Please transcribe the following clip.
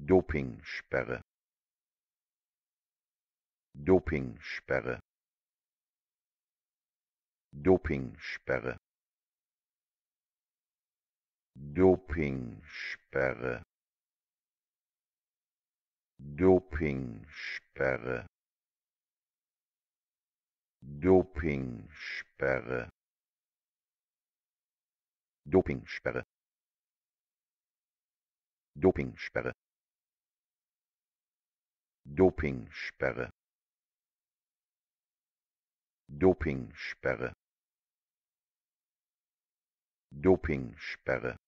Dopingsperre, Dopingsperre, Dopingsperre, Dopingsperre, Dopingsperre, Dopingsperre, Dopingsperre, Dopingsperre, Dopingsperre, Dopingsperre, Dopingsperre,